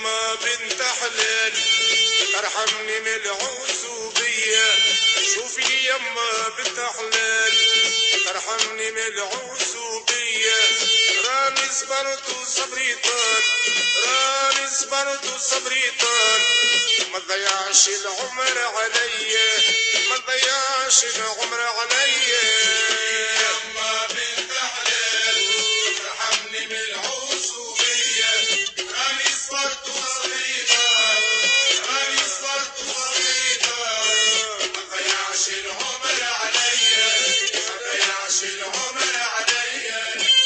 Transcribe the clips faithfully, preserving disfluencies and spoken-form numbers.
يما بنت حلال ارحمني من العزوبية. شوفي لي يما بنت حلال ارحمني من العزوبية. راني صبرت وصبري طال راني صبرت وصبري طال ما تضيعش العمر عليا ما تضيعش العمر عليا. يما بنت حلال ارحمني من العزوبية. راني صبرت وصبري طال راني صبرت وصبري طال ما تضيعش العمر عليا ما تضيعش العمر عليا.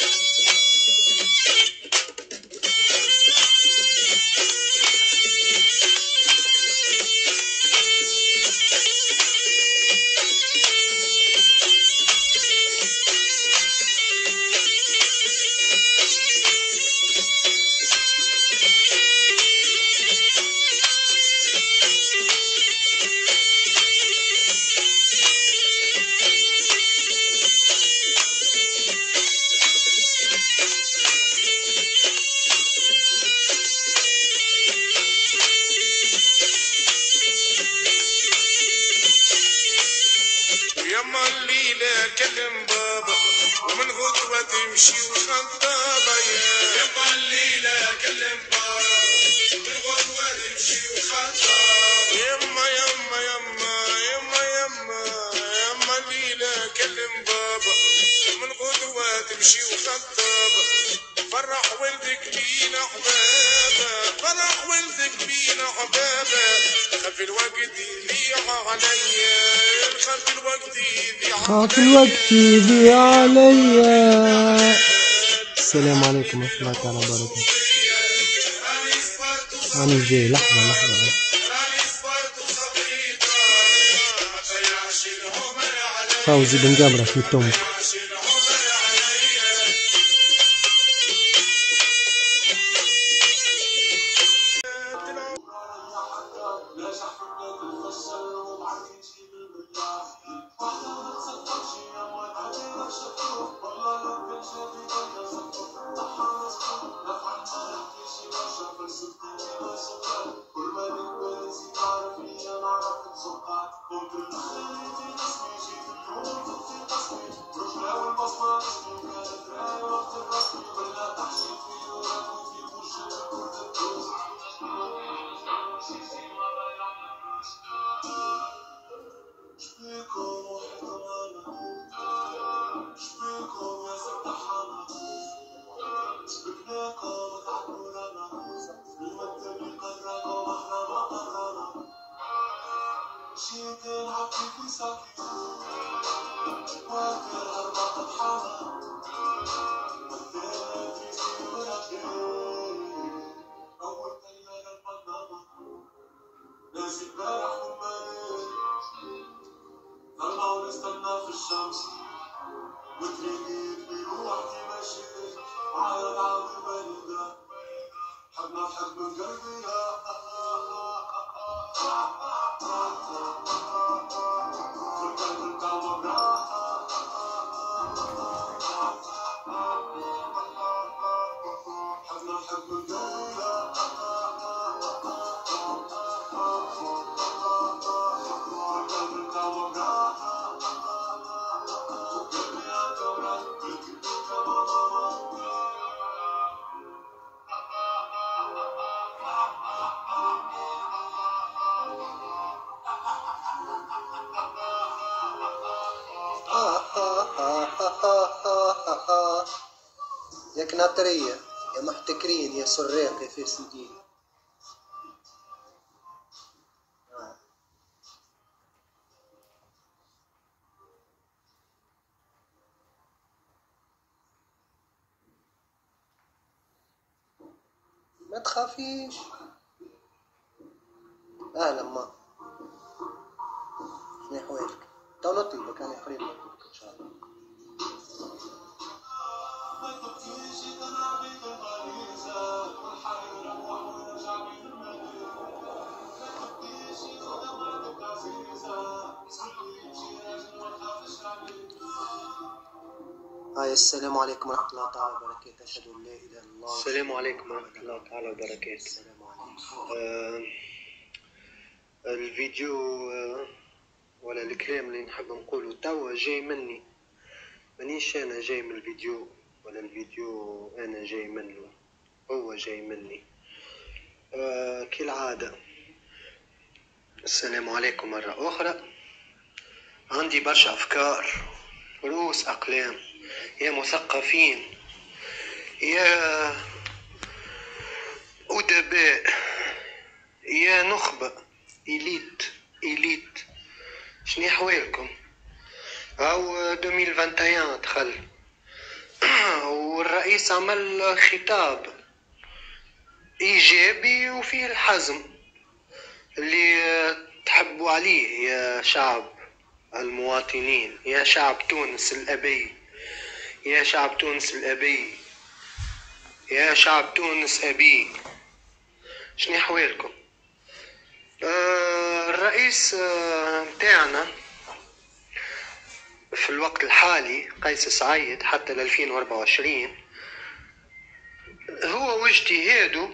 يما الليلة كلم بابا ومن غدوة تمشي وخطابة. يما الليلة كلم بابا ومن غدوة تمشي وخطابة. يما يما يما يما يما يما الليلة كلم بابا ومن غدوة تمشي وخطابة. فرح ولدك بينا حبابة فرح ولدك بينا حبابة. خاف الوقت يضيع عليا خاف الوقت يضيع خاف الوقت يضيع عليا. السلام عليكم ورحمة الله تعالى وبركاته. أنا جاي لحظة لحظة. فوزي بن جبرة في التوم. يا كناطرية يا محتكرين يا سراق في سدين. ما تخافيش. اهلا ما شنو احوالك؟ تو نطلبك انا قريب نطلبك ان شاء الله. هاي السلام عليكم ورحمة الله تعالى وبركاته. أشهد أن لا إله إلا الله. السلام عليكم ورحمة الله تعالى وبركاته. السلام عليكم. آه الفيديو آه ولا الكلام اللي نحب نقوله توا جاي مني، مانيش انا جاي من الفيديو ولا الفيديو انا جاي منه، هو جاي مني. آه كالعادة السلام عليكم مرة أخرى. عندي برشا أفكار، رؤوس أقلام، يا مثقفين يا أدباء يا نخبة، إليت إليت، شني أحوالكم؟ أو ألفين وواحد وعشرين دخل والرئيس عمل خطاب إيجابي وفيه الحزم اللي تحبوا عليه يا شعب المواطنين، يا شعب تونس الأبي، يا شعب تونس الأبي، يا شعب تونس أبي، شنو أحوالكم؟ آه الرئيس آه متاعنا في الوقت الحالي قيس سعيد حتى ل ألفين وأربعة وعشرين هو واجتهاده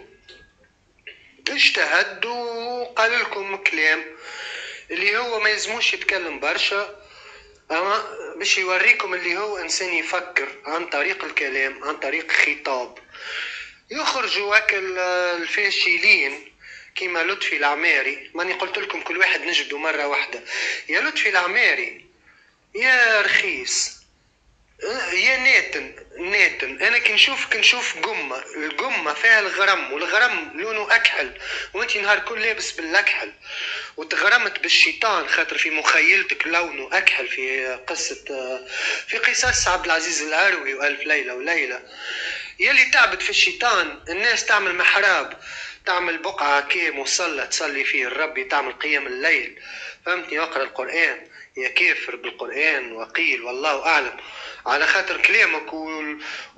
اجتهد وقال لكم كلام اللي هو ما يزموش يتكلم برشا، اما باش يوريكم اللي هو انسان يفكر عن طريق الكلام، عن طريق خطاب. يخرجوا هكا الفاشلين كيما لطفي العماري، ماني قلت لكم كل واحد نجبده مره واحده، يا لطفي العماري يا رخيص يا ناتن ناتن. انا كنشوف كنشوف قمه، القمه فيها الغرم والغرم لونه اكحل، وانتي نهار كل لابس بالاكحل وتغرمت بالشيطان خاطر في مخيلتك لونه اكحل في قصه في قصص عبد العزيز العروي والف ليله وليله. يلي تعبت في الشيطان الناس تعمل محراب، تعمل بقعه كي مصلى تصلي فيه الرب، تعمل قيام الليل، فهمتني؟ اقرا القران يا كافر بالقرآن وقيل والله أعلم، على خاطر كلامك و...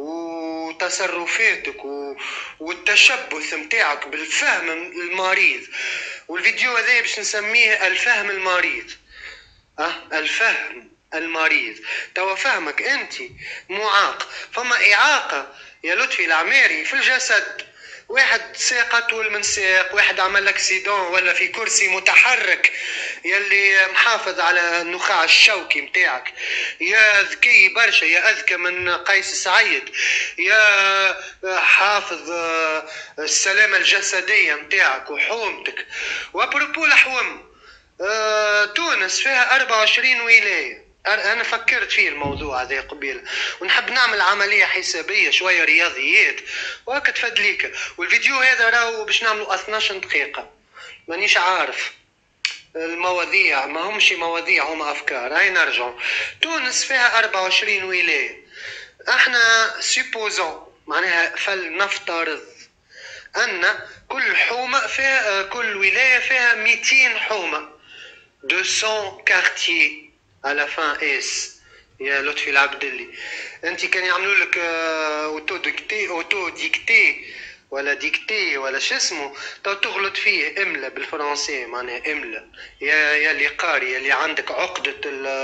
وتصرفاتك و... والتشبث متاعك بالفهم المريض. والفيديو هذا باش نسميه الفهم المريض. أه الفهم المريض. توا فهمك أنت معاق، فما إعاقة يا لطفي العماري في الجسد، واحد ساق أطول من ساق، واحد عمل اكسيدون ولا في كرسي متحرك يلي محافظ على النخاع الشوكي متاعك، يا ذكي برشا، يا أذكى من قيس سعيد، يا حافظ السلامة الجسدية متاعك وحومتك. وبروبو الحوم، أه تونس فيها أربعة وعشرين ولاية، انا فكرت فيه الموضوع هذا قبيل، ونحب نعمل عمليه حسابيه شويه رياضيات وهكا تفدليك. والفيديو هذا راهو باش نعملوا اثناش دقيقه، مانيش عارف المواضيع، ما همش مواضيع هما افكار. هاي نرجع، تونس فيها أربعة وعشرين ولايه، احنا سيبوزون معناها فلنفترض ان كل حومه فيها، كل ولايه فيها مئتين حومه، مئتين كارتيer على فان اس. يا لطفي العبدلي انت كان يعملوا لك اوتو ديكتي اوتو ديكتي ولا ديكتي ولا شو اسمه، تو تغلط فيه املا بالفرنسي معناها املا. يا يا اللي قاري، يا اللي عندك عقدة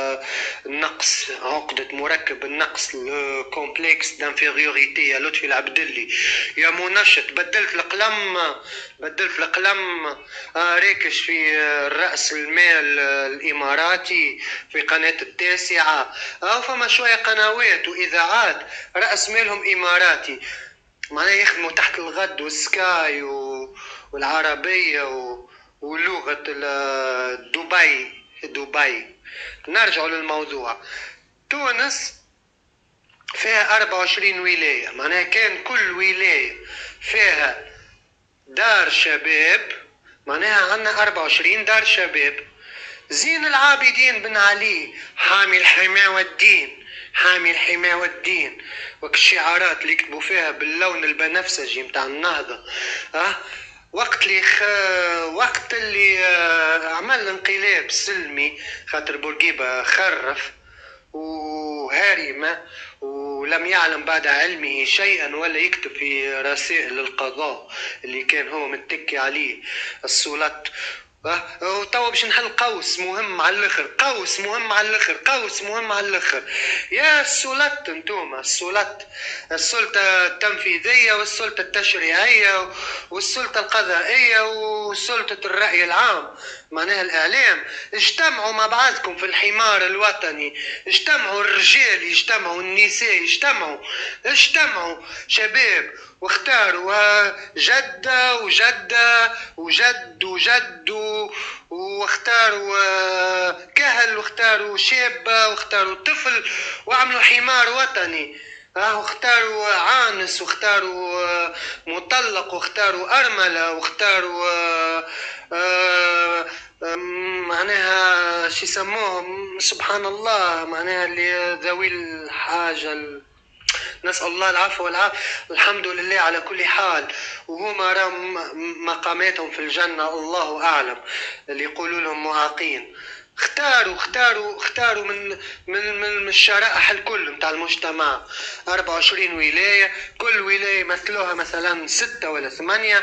النقص، عقدة مركب النقص، كومبلكس دانفيريوريتي، يا لطفي العبدلي يا منشط. بدلت القلم بدلت القلم آه ريكش في الرأس المال الإماراتي في قناة التاسعة، أو فما شوية قنوات وإذاعات رأس مالهم إماراتي، معناها يخدموا تحت الغد والسكاي والعربية ولغة دبي دبي. نرجع للموضوع، تونس فيها أربعة وعشرين ولاية، معناها كان كل ولاية فيها دار شباب، معناها عندنا أربعة وعشرين دار شباب. زين العابدين بن علي حامي الحماية والدين، حامي الحماية والدين، وك الشعارات اللي يكتبوا فيها باللون البنفسجي متاع النهضة. أه وقت اللي خ... وقت اللي عمل انقلاب سلمي خاطر بورقيبة خرف وهارمة ولم يعلم بعد علمه شيئا، ولا يكتب في رسائل القضاء اللي كان هو متكي عليه السلط، وتوا باش نحل قوس مهم على الاخر، قوس مهم على الاخر، قوس مهم على الاخر. يا السلطة انتوما، السلطة، السلطة التنفيذية والسلطة التشريعية والسلطة القضائية وسلطة الرأي العام، معناها الإعلام، اجتمعوا مع بعضكم في الحمار الوطني، اجتمعوا الرجال، اجتمعوا النساء، اجتمعوا اجتمعوا شباب واختاروا جدة وجدة وجد وجد واختاروا كهل واختاروا شابة واختاروا طفل وعملوا حمار وطني. اه اختاروا عانس واختاروا مطلق واختاروا أرملة واختاروا آه آه معناها شو يسموهم سبحان الله، معناها اللي ذوي الحاجة ال... نسأل الله العفو والعافية، الحمد لله على كل حال. وهما راهم مقاماتهم في الجنة الله أعلم، اللي يقولوا لهم معاقين. اختاروا اختاروا اختاروا من من من الشرائح الكل نتاع المجتمع، أربعة وعشرين ولاية، كل ولاية مثلوها مثلا ستة ولا ثمانية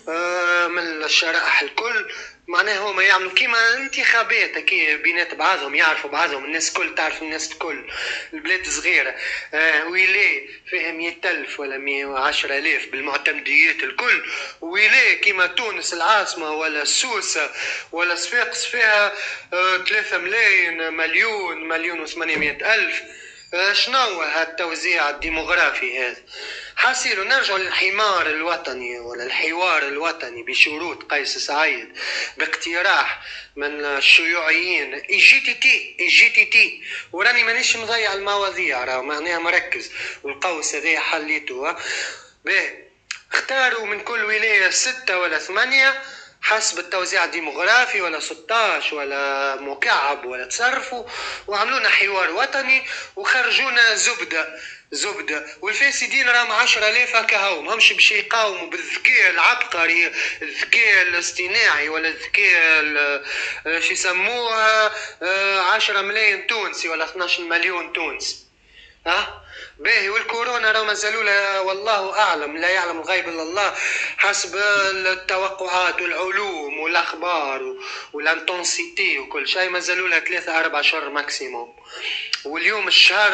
من الشرائح الكل. معناها هما يعملوا كيما انتخابات كي بينات بعضهم، يعرفوا بعضهم، الناس كل تعرف الناس الكل. البلاد صغيرة آه ولاية فيها مئة ألف ولا مئة وعشرة آلاف بالمعتمديات الكل، ولاية كيما تونس العاصمة ولا سوسة ولا صفاقس فيها آه ثلاثة ملايين مليون مليون وثمانمائة ألف. آه شنو هالتوزيع الديموغرافي هذا؟ حاسيلو نرجعوا للحمار الوطني ولا الحوار الوطني بشروط قيس سعيد باقتراح من الشيوعيين جي تي تي جي تي تي. وراني مانيش مضيع المواضيع، راه معناها مركز، والقوس هذا حليته. باهي اختاروا من كل ولاية ستة ولا ثمانية حسب التوزيع الديموغرافي، ولا ستاش ولا مكعب ولا تصرفوا، وعملونا حوار وطني وخرجونا زبدة زبدة. والفاسدين راهم عشرة آلاف هكا هو، ماهمش باش يقاوموا بالذكاء العبقري، الذكاء الاصطناعي ولا الذكاء شو يسموها عشرة ملايين تونسي ولا اثناش مليون تونسي. ها باهي والكورونا راه مازالوا لا والله اعلم، لا يعلم الغيب الا الله، حسب التوقعات والعلوم والاخبار والانتونسيتي وكل شيء مازالوا لها ثلاثة أربعة شهور ماكسيموم. واليوم الشهر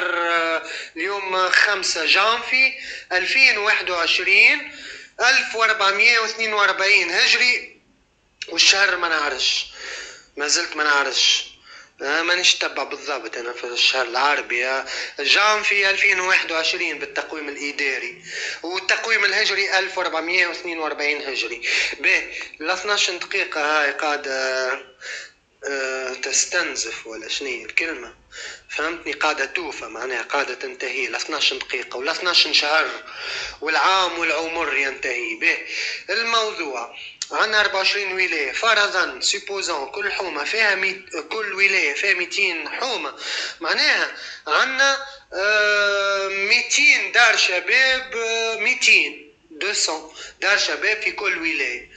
اليوم خمسة جانفي ألفين وواحد وعشرين ألف وأربعمائة واثنين وأربعين هجري، والشهر ما نعرفش، ما زلت ما نعرفش، مانيش تبع بالضبط انا في الشهر العربي. جانفي ألفين وواحد وعشرين بالتقويم الاداري، والتقويم الهجري ألف وأربعمائة واثنين وأربعين هجري. باهي ال اثناش دقيقة هاي قاعدة أه تستنزف ولا شنو الكلمة، فهمتني، قاعدة توفى، معناها قاعدة تنتهي ال اثناش دقيقة وال اثناش شهر والعام والعمر ينتهي. به الموضوع عندنا أربعة وعشرين ولاية، فرضا سيبوزون كل حومة فيها مي... كل ولاية فيها مئتين حومة، معناها عندنا آه مئتين دار شباب، مئتين مئتين دار شباب في كل ولاية،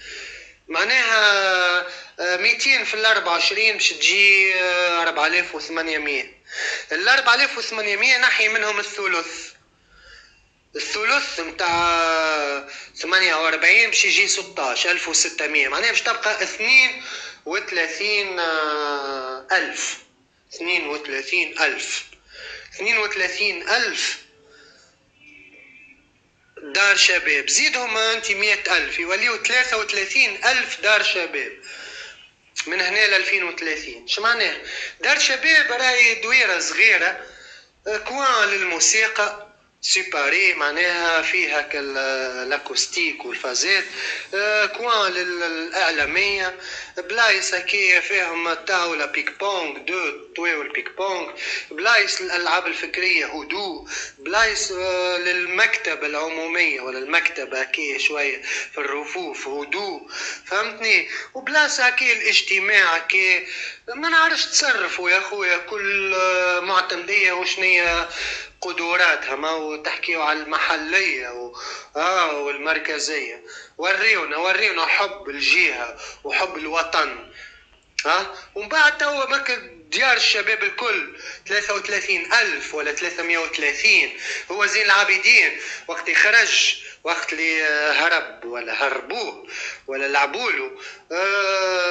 معناها مئتين في الأربعة وعشرين باش تجي أربعة آلاف وثمانمائة. الأربعة آلاف وثمانمائة نحي منهم الثلث، الثلث متاع ثمانية وأربعين باش يجي ستاش ألف وستمائة، معناها باش تبقى اثنين وثلاثين ألف اثنين وثلاثين ألف اثنين وثلاثين ألف دار شباب، زيدهم انت مئة ألف يوليو ثلاثة وثلاثين ألف دار شباب من هنا ل ألفين وثلاثين. شو معناه دار شباب؟ راهي دويرة صغيرة كوان للموسيقى سيباري، معناها فيها كالاكوستيك والفازات، كوان للإعلامية، بلايص هكايا فيهم طاولة بيك بونغ دو طويو البيك بونغ، بلايص للألعاب الفكرية هدوء، بلايص للمكتبة العمومية ولا المكتبة هكايا شوية في الرفوف هدوء، فهمتني، وبلاصة هكايا الاجتماع هكايا ما نعرفش تصرفوا يا خويا، كل معتمدية وشنية قدراتها، ما وتحكيوا على المحلية و... آه والمركزية. وريونا وريونا حب الجهة وحب الوطن. ها ومن بعد توا ماك ديار الشباب الكل ثلاثة وثلاثين ألف ولا ثلاثمائة وثلاثين. هو زين العابدين وقت يخرج، وقت اللي هرب ولا هربوه ولا لعبوله، آه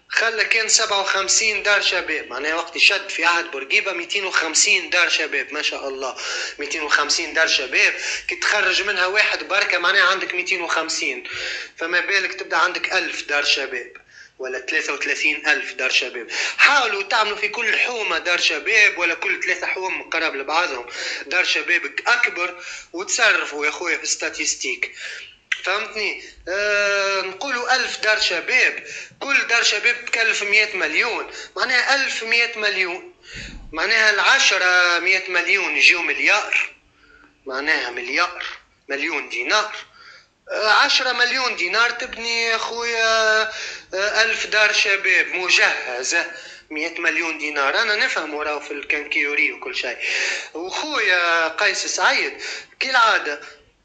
خلى كان سبعة وخمسين دار شباب، معناها وقت شد في عهد بورقيبة مئتين وخمسين دار شباب، ما شاء الله مئتين وخمسين دار شباب، كي تخرج منها واحد بركة معناها عندك مئتين وخمسين، فما بالك تبدأ عندك ألف دار شباب ولا ثلاثة وثلاثين ألف دار شباب. حاولوا تعملوا في كل حومة دار شباب ولا كل ثلاثة حوم مقرب لبعضهم دار شباب أكبر، وتصرفوا يا خويا في الستاتيستيك، فهمتني؟ آه نقولوا ألف دار شباب، كل دار شباب تكلف مئة مليون، معناها ألف مئة مليون، معناها العشرة مئة مليون يجيو مليار، معناها مليار مليون دينار، آه عشرة مليون دينار تبني يا خويا آه ألف دار شباب مجهزة. مئة مليون دينار أنا نفهم وراه في الكنكيوري وكل شيء. وخويا قيس سعيد كالعادة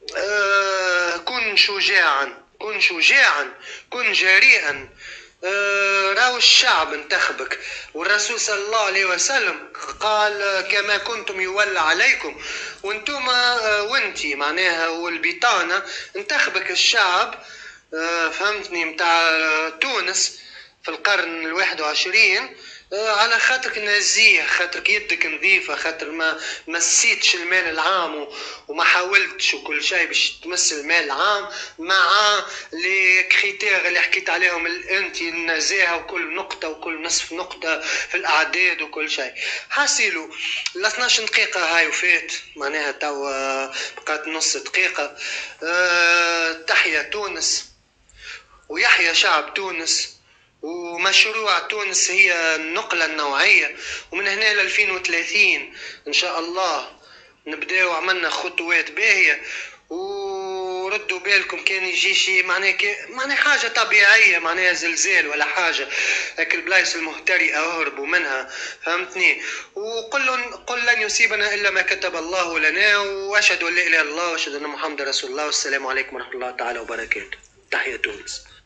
آه كن شجاعا، كن شجاعا، كن جريئا، آه راو الشعب انتخبك، والرسول صلى الله عليه وسلم قال كما كنتم يولى عليكم، وانتم آه وانتي معناها والبطانة انتخبك الشعب، آه فهمتني، متاع تونس في القرن الواحد وعشرين، على خاطرك نزيه، خاطرك يدك نظيفة، خاطر ما مسيتش المال العام وما حاولتش وكل شيء باش تمس المال العام مع لي كريتير اللي حكيت عليهم انت، النزاهة وكل نقطة وكل نصف نقطة في الأعداد وكل شيء. حاسيلو ال اثناش دقيقة هاي وفات، معناها توا بقات نص دقيقة. أه تحيا تونس ويحيا شعب تونس، ومشروع تونس هي النقلة النوعية، ومن هنا ل ألفين وثلاثين إن شاء الله نبداو عملنا خطوات باهية. وردوا بالكم كان يجي شي معناها معناها حاجة طبيعية، معناها زلزال ولا حاجة، هاك البلايص المهترئة اهربوا منها، فهمتني؟ وقل قل لن يصيبنا إلا ما كتب الله لنا، وأشهد أن لا إله إلا الله وأشهد أن محمد رسول الله، والسلام عليكم ورحمة الله تعالى وبركاته. تحية تونس.